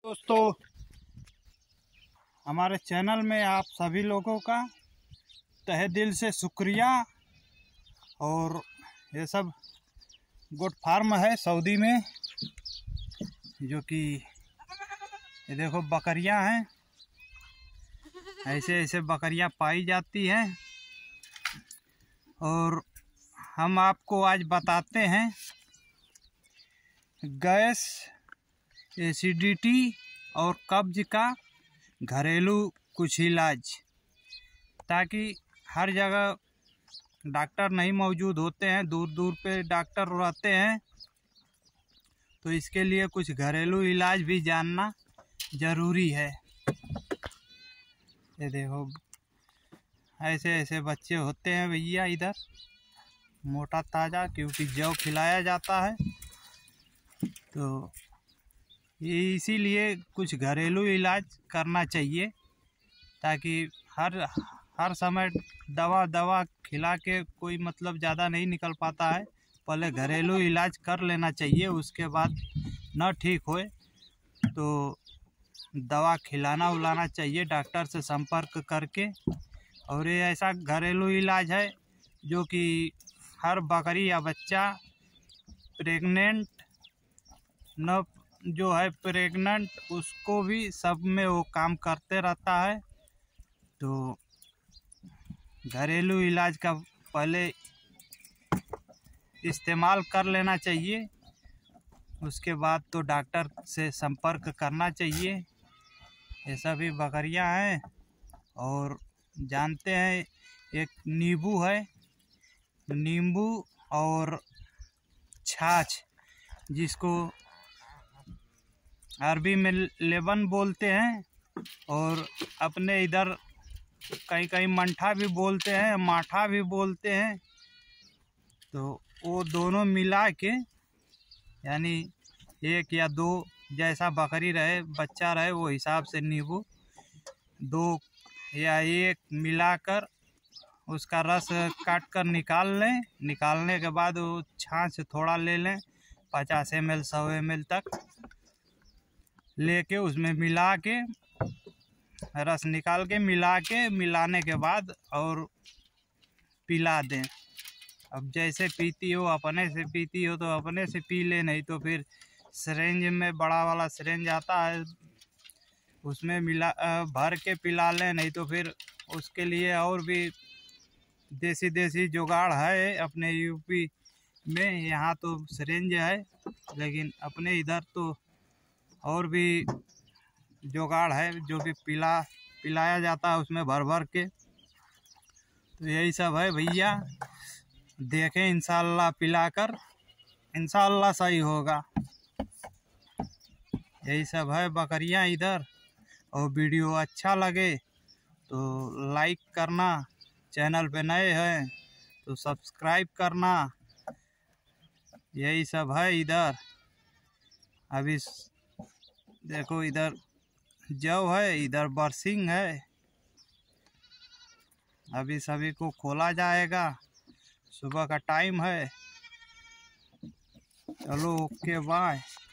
दोस्तों, हमारे चैनल में आप सभी लोगों का तहे दिल से शुक्रिया। और ये सब गोट फार्म है सऊदी में, जो कि ये देखो बकरियां हैं। ऐसे ऐसे बकरियां पाई जाती हैं और हम आपको आज बताते हैं गैस, एसिडिटी और कब्ज का घरेलू कुछ इलाज, ताकि हर जगह डॉक्टर नहीं मौजूद होते हैं, दूर दूर पे डॉक्टर रहते हैं, तो इसके लिए कुछ घरेलू इलाज भी जानना ज़रूरी है। ये देखो ऐसे ऐसे बच्चे होते हैं भैया इधर, मोटा ताज़ा, क्योंकि जौ खिलाया जाता है। तो इसीलिए कुछ घरेलू इलाज करना चाहिए, ताकि हर समय दवा खिला के कोई मतलब ज़्यादा नहीं निकल पाता है। पहले घरेलू इलाज कर लेना चाहिए, उसके बाद न ठीक होए तो दवा खिलाना उलाना चाहिए डॉक्टर से संपर्क करके। और ये ऐसा घरेलू इलाज है जो कि हर बकरी या बच्चा प्रेग्नेंट न जो है प्रेग्नेंट, उसको भी सब में वो काम करते रहता है। तो घरेलू इलाज का पहले इस्तेमाल कर लेना चाहिए, उसके बाद तो डॉक्टर से संपर्क करना चाहिए। ये सभी बकरियां हैं। और जानते हैं एक नींबू है, नींबू और छाछ, जिसको अरबी में लेबन बोलते हैं, और अपने इधर कहीं कहीं मंठा भी बोलते हैं, माठा भी बोलते हैं। तो वो दोनों मिला के, यानी एक या दो, जैसा बकरी रहे बच्चा रहे वो हिसाब से नींबू 2 या 1 मिलाकर उसका रस काट कर निकाल लें। निकालने के बाद वो छाछ थोड़ा ले लें, 50 ml 100 ml तक लेके उसमें मिला के, रस निकाल के मिलाने के बाद और पिला दें। अब जैसे पीती हो, अपने से पीती हो तो अपने से पी ले, नहीं तो फिर सिरेंज में, बड़ा वाला सिरेंज आता है, उसमें भर के पिला लें। नहीं तो फिर उसके लिए और भी देसी जुगाड़ है अपने यूपी में। यहाँ तो सिरेंज है, लेकिन अपने इधर तो और भी जुगाड़ है जो कि पिलाया जाता है उसमें भर के। तो यही सब है भैया, देखें इंशाल्लाह पिलाकर, इंशाल्लाह सही होगा। यही सब है बकरियां इधर। और वीडियो अच्छा लगे तो लाइक करना, चैनल पे नए हैं तो सब्सक्राइब करना। यही सब है इधर। अभी देखो इधर जौ है, इधर बरसिंग है। अभी सभी को खोला जाएगा, सुबह का टाइम है। चलो ओके बाय।